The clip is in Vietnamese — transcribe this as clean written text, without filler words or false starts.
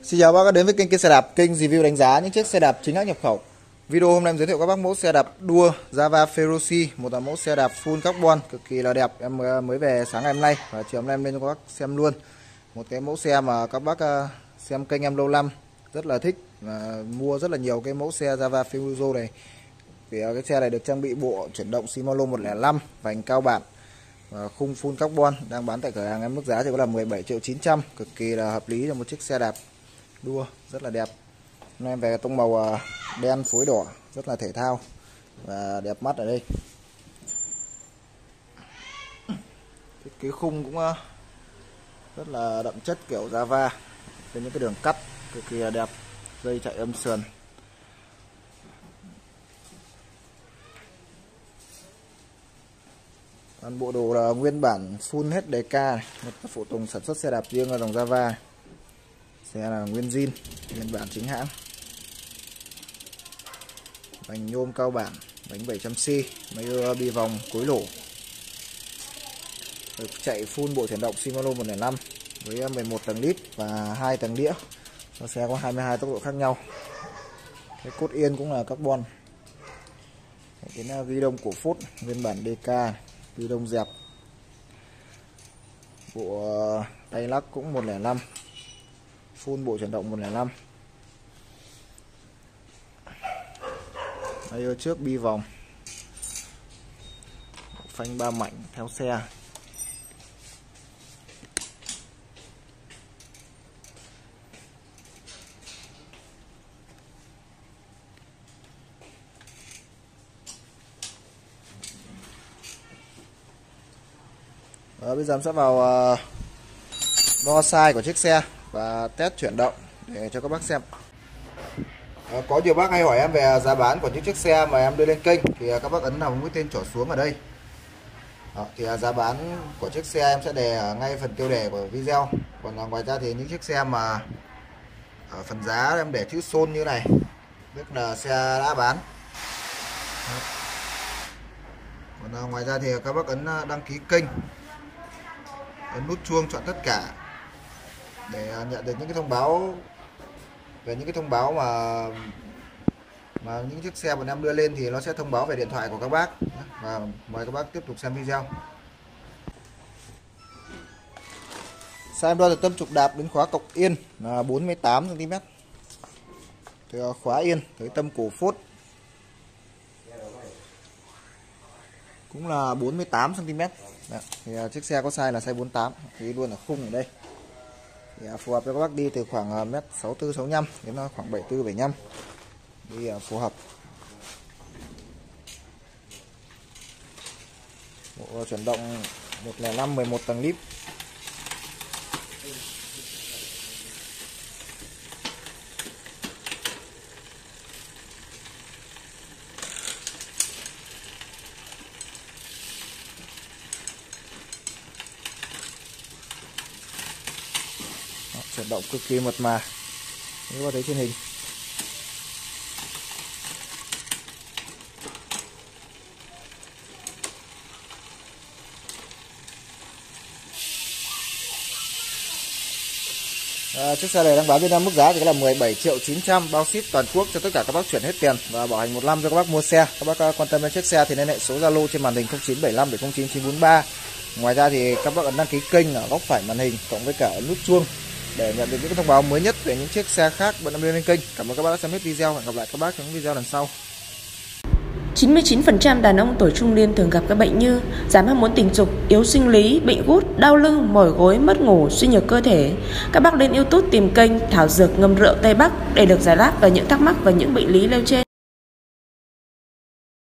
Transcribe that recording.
Xin chào bác đã đến với kênh xe đạp, kênh review đánh giá những chiếc xe đạp chính hãng nhập khẩu. Video hôm nay em giới thiệu các bác mẫu xe đạp đua Java Feroce, một là mẫu xe đạp full carbon cực kỳ là đẹp. Em mới về sáng ngày hôm nay và chiều hôm nay em lên cho các bác xem luôn. Một cái mẫu xe mà các bác xem kênh em lâu năm rất là thích và mua rất là nhiều cái mẫu xe Java Feroce này. Vì cái xe này được trang bị bộ chuyển động Shimano 105, vành cao bản và khung full carbon, đang bán tại cửa hàng em mức giá thì có là 17.900.000, cực kỳ là hợp lý cho một chiếc xe đạp đua rất là đẹp. Hôm nay em về tông màu đen phối đỏ, rất là thể thao và đẹp mắt ở đây. Thiết kế khung cũng rất là đậm chất kiểu Java, với những cái đường cắt cực kỳ là đẹp, dây chạy âm sườn. Toàn bộ đồ là nguyên bản full hết đề ca, một phụ tùng sản xuất xe đạp riêng ở dòng Java. Xe là nguyên zin, nguyên bản chính hãng. Bánh nhôm cao bản, bánh 700C, máy bi vòng cối lỗ. Được chạy full bộ chuyển động Shimano 105 với 11 tầng lít và 2 tầng đĩa. Cho xe có 22 tốc độ khác nhau. Cái cốt yên cũng là carbon. Cái ghi đông cổ phốt nguyên bản DK, ghi đông dẹp. Bộ tay lắc cũng 105. Full bộ chuyển động 105. Đây ở trước bi vòng, phanh 3 mảnh theo xe. Và bây giờ em sẽ vào đo size của chiếc xe và test chuyển động để cho các bác xem. Có nhiều bác hay hỏi em về giá bán của những chiếc xe mà em đưa lên kênh thì các bác ấn vào mũi tên trỏ xuống ở đây. Thì giá bán của chiếc xe em sẽ đề ở ngay phần tiêu đề của video. Còn ngoài ra thì những chiếc xe mà ở phần giá em để chữ Sold như này, tức là xe đã bán. Còn ngoài ra thì các bác ấn đăng ký kênh, ấn nút chuông chọn tất cả để nhận được những cái thông báo về những cái thông báo mà những chiếc xe bọn em đưa lên thì nó sẽ thông báo về điện thoại của các bác. Và mời các bác tiếp tục xem video. Xe em đo từ tâm trục đạp đến khóa cọc yên là 48 cm. Từ khóa yên tới tâm cổ phốt cũng là 48 cm. Thì chiếc xe có size là size 48, thì luôn ở khung ở đây. Thì phù hợp cho các bác đi từ khoảng mét 64 65 đến khoảng 74 75. Đi phù hợp. Bộ chuyển động 105 11 tầng lít. Chuyển động cực kỳ mượt mà, nếu có thấy trên hình. Chiếc xe này đang bán bên em mức giá thì là 17.900.000, bao ship toàn quốc cho tất cả các bác chuyển hết tiền và bảo hành 1 năm cho các bác mua xe. Các bác quan tâm đến chiếc xe thì liên hệ số Zalo trên màn hình 0975 709 943. Ngoài ra thì các bác ấn đăng ký kênh ở góc phải màn hình cộng với cả nút chuông để nhận được những thông báo mới nhất về những chiếc xe khác bọn em đưa lên kênh. Cảm ơn các bác đã xem hết video. Hẹn gặp lại các bác trong những video lần sau. 99% đàn ông tuổi trung niên thường gặp các bệnh như giảm ham muốn tình dục, yếu sinh lý, bệnh gút, đau lưng, mỏi gối, mất ngủ, suy nhược cơ thể. Các bác lên YouTube tìm kênh Thảo Dược Ngâm Rượu Tây Bắc để được giải đáp về những thắc mắc và những bệnh lý nêu trên.